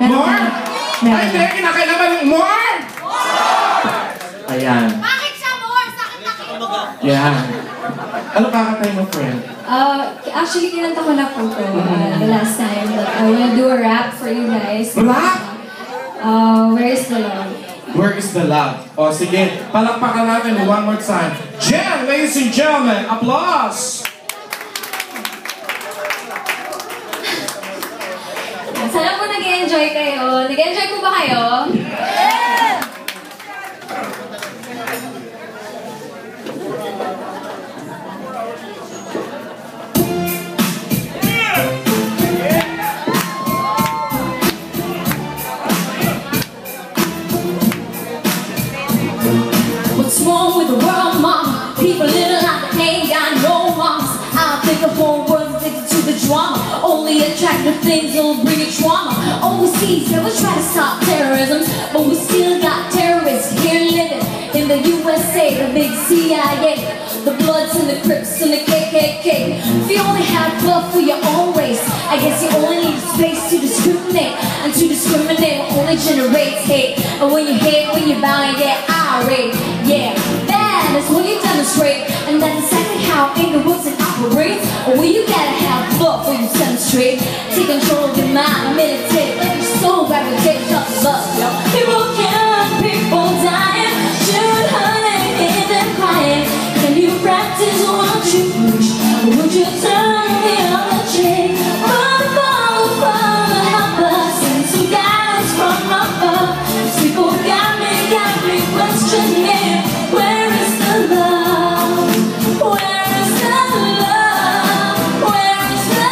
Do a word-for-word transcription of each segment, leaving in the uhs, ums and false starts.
More? Ay, hindi, kinakailangan ng more! Ayan. Bakit siya more? Sakit na kayo. Yeah. Ano kakatay mo, friend? Uh, actually, kinanta ko na po ito uh, the last time. But I wanna do a rap for you guys. Rap? Uh, where is the love? Where is the love? O sige, palakpakan natin one more time. Jen, ladies and gentlemen, applause! Sana po nag-enjoy kayo. Nag-enjoy po ba kayo? Yeah! What's wrong with the world, mama? People living like they ain't got no moms. I think the whole world's addicted to the drama. Only attractive things will bring you trauma. Overseas, yeah, we try to stop terrorism, but we still got terrorists here living in the U S A, the big C I A, the Bloods and the Crips and the K K K. If you only have love for your own race, I guess you only need space to discriminate, and to discriminate only generates hate. And when you hate, when you bow, you get irate. Yeah, that is when you demonstrate, and that's exactly how anger works and operates. Or when you gotta have love when you demonstrate. Take control of your mind, meditate, let your soul gravitate towards love. People killing, people dying, shoot, hurting, hear them crying. Can you practice what you preach? Or would you turn the other cheek? Father, Father, Father, help us, and some guidance from above. These people got me, got me questioning, where is the love? Where is the love? Where is the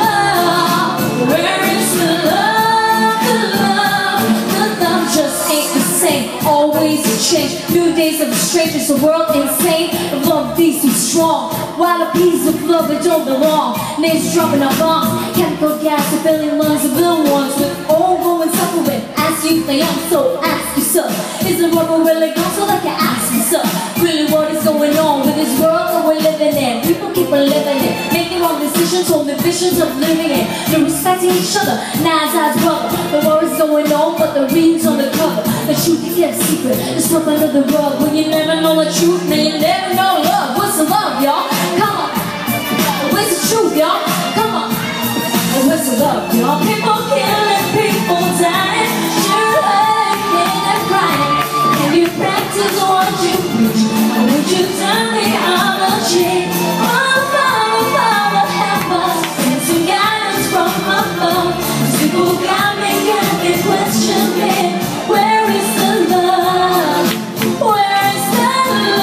love? Where is the love? The love, the love just ain't the same. Always a change. New days of strangers, the world insane. The love beats too strong. While a piece of love it don't belong. Names dropping our bombs. Chemical gas, the filling lungs of little ones with all going suffering. Ask you the young, so ask yourself, is the world really gone? So like you ask yourself, really what is going on with this world that we're living in? People keep on living in, making wrong decisions, holding visions of living in. No respecting each other, Nas as brother. The war is going on, but the read's on the cover. The truth you kept secret, it's swept under the rug. When you never know the truth, man, you never know love. What's the love, y'all? Come on. Where's the truth, y'all? Come on. Where's the love, y'all? People killing, people dying, sure hurting and crying. Can you practice what you preach? Or would you turn the other cheek? Oh, Father, Father, help us, send some guidance from above. These people got me, got me questioning, where is the love? Where is the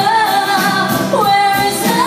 love? Where is the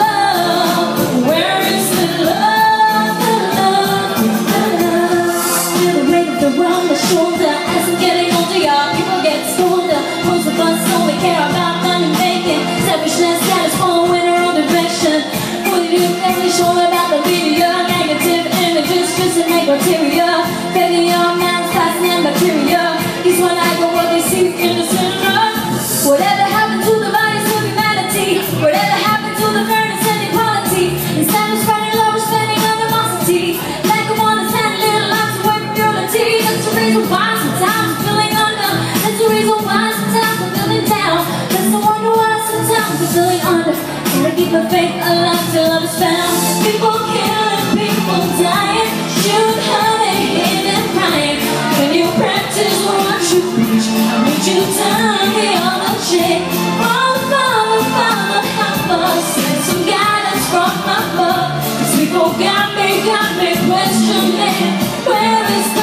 love? Where is the love? The love, the love. Feel the weight of the world on my shoulder. As I'm getting older, y'all, people get colder. Most of us only care about money making. Selfishness got us following our own direction. What do you think we show about the media? Negative images just to make material. Begging your man's passing and bacteria. He's what I go what they see in the center. Whatever happened to the values of humanity? Whatever happened to the fairness and equality? Instead of spreading love, we're spending animosity. Like I wanna send little lives away from purity. That's the reason why sometimes I'm feeling under. That's the reason why sometimes I'm feeling down. That's the wonder why sometimes I'm feeling under. Gotta keep my faith alive till love is found. People killing, people dying, shoot, hurting, hit and crying. Can you practice what you preach? Would you turn the other cheek? Oh, Father, Father, help us, send some guidance from above. These people got me, got me questioning, where is the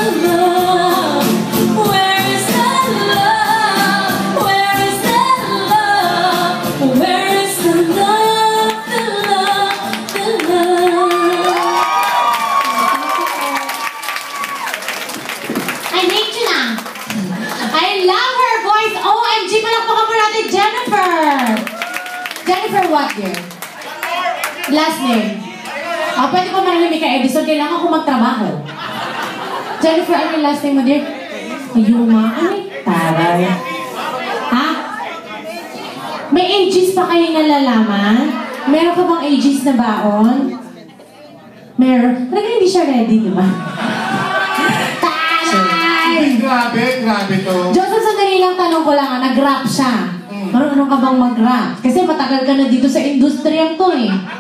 love? Where is the love? Where is the love? Where is the love? The love, the love. I need you na. I love her voice. O M G, palakpakan mo natin, Jennifer. Jennifer what year? Last name. Ah, pwede ko manahimik ka, Edison. Kailangan ko magtrabaho. Jennifer, ano yung last name mo, dear? Yumang. Ano yung taray? Ha? May ages pa kayo nalalaman? Meron ka bang ages na baon? Meron. Talaga hindi siya ready, di ba? Taray! grabe, grabe to. Joseph, sandali lang tanong ko lang, ah, nag-rap siya. Mm. Marunong ka bang mag-rap? Kasi matagal ka na dito sa industriyang to eh.